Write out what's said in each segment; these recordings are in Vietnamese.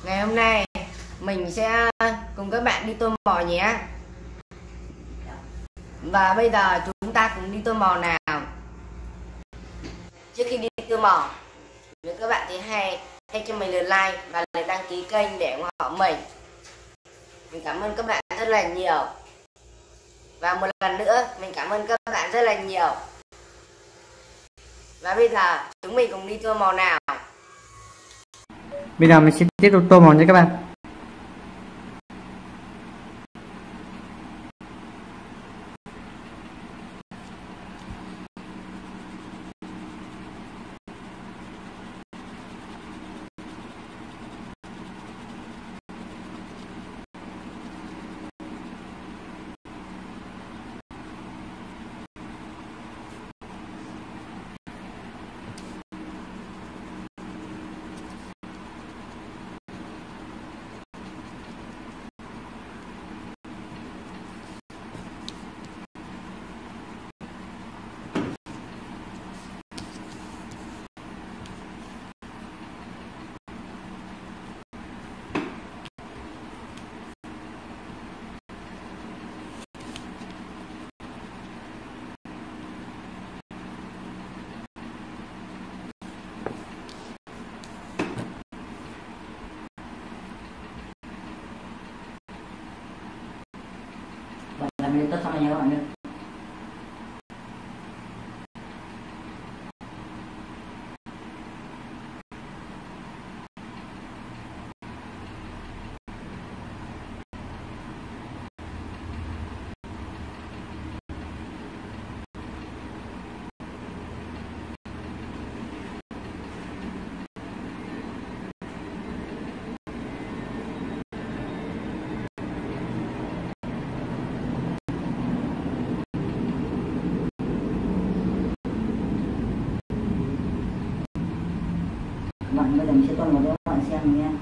Ngày hôm nay mình sẽ cùng các bạn đi tô màu nhé. Và bây giờ chúng ta cùng đi tô màu nào. Trước khi đi tô màu, nếu các bạn thấy hay, hãy cho mình lượt like và lượt đăng ký kênh để ủng hộ mình. Mình cảm ơn các bạn rất là nhiều. Và một lần nữa, mình cảm ơn các bạn rất là nhiều. Và bây giờ chúng mình cùng đi tô màu nào. Bây giờ mình sẽ tiếp tục tô màu nha các bạn. Làm video tất xong nha các bạn nhé. Bạn bây giờ mình sẽ tô màu cho các bạn xem nhé.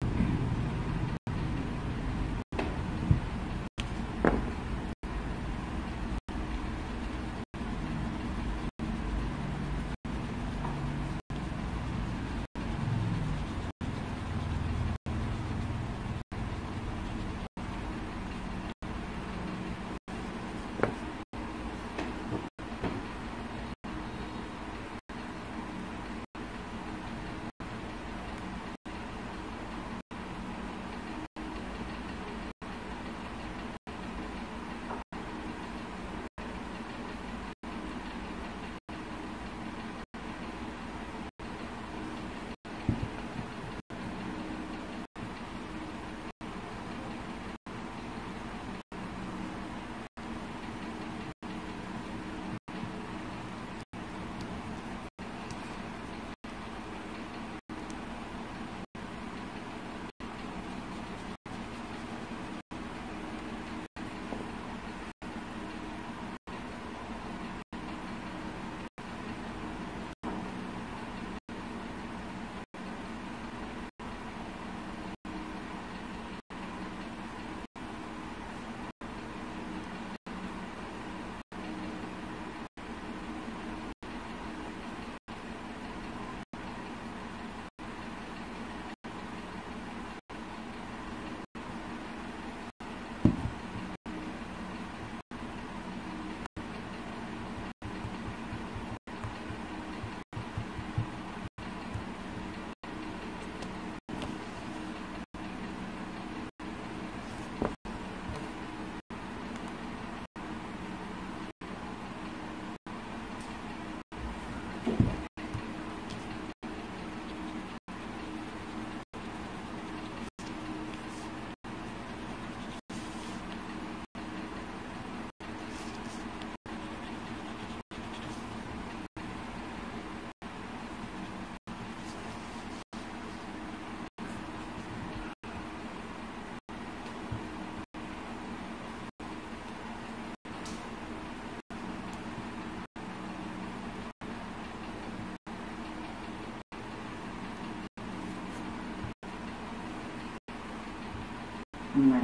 Mà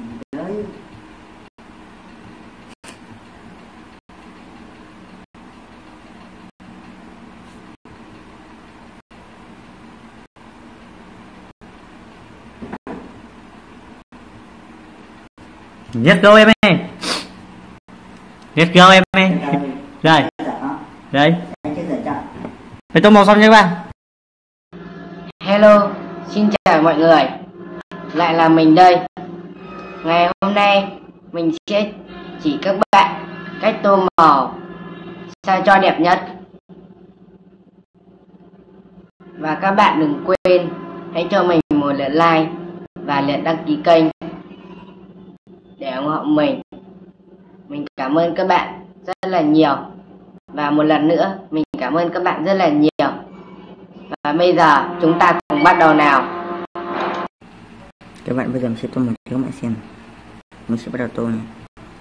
đấy Let's go em ơi. Let's go em ơi. Rồi. Rồi. Thì tô màu xong nha các bạn. Hello, xin chào mọi người. Lại là mình đây. Ngày hôm nay mình sẽ chỉ các bạn cách tô màu sao cho đẹp nhất. Và các bạn đừng quên hãy cho mình một lượt like và lượt đăng ký kênh để ủng hộ mình. Mình cảm ơn các bạn rất là nhiều. Và một lần nữa mình cảm ơn các bạn rất là nhiều. Và bây giờ chúng ta cùng bắt đầu nào. Các bạn bây giờ mình sẽ tô một cho các bạn xem. Mình sẽ bắt đầu tô này.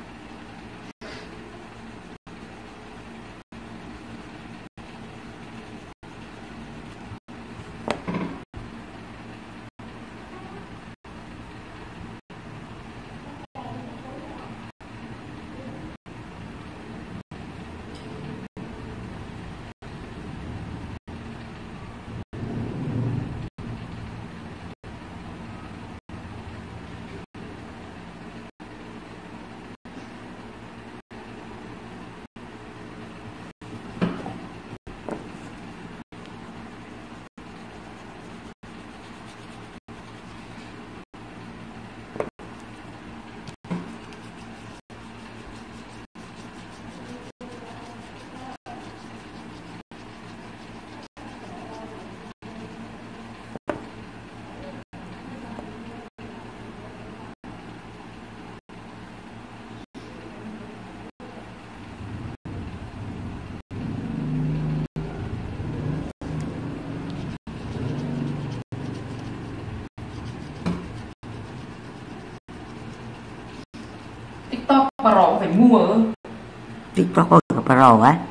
TikTok Pro phải mua. TikTok Pro á.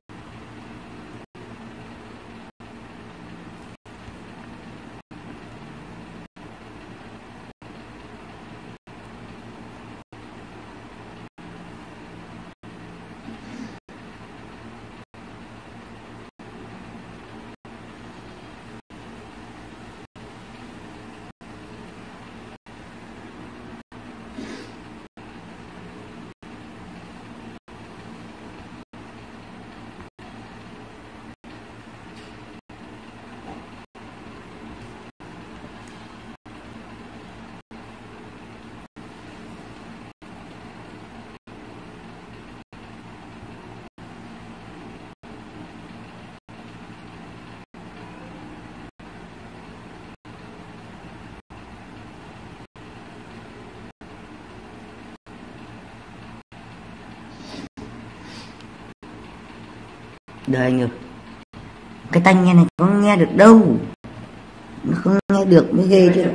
Đời người, cái tai nghe này có nghe được đâu, nó không nghe được mới ghê chứ.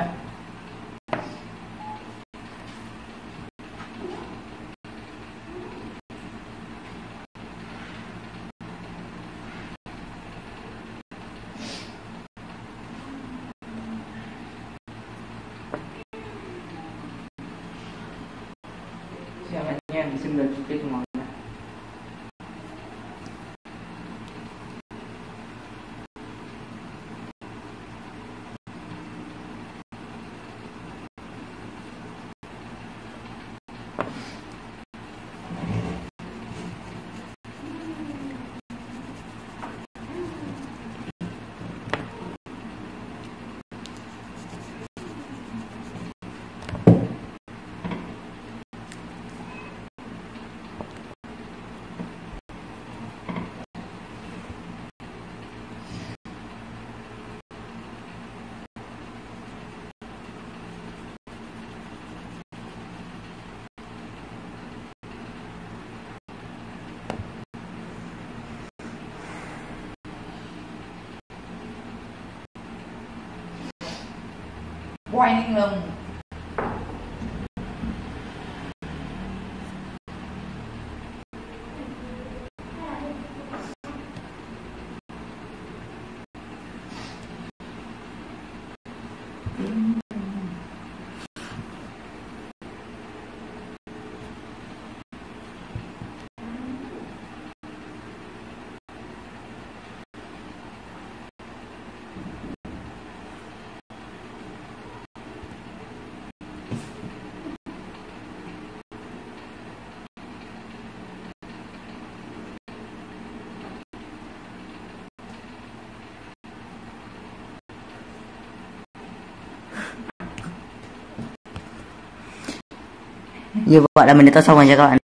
Chào anh em, xin được cái món. Quay lên lưng. Như vậy là mình đã xong rồi nha các bạn.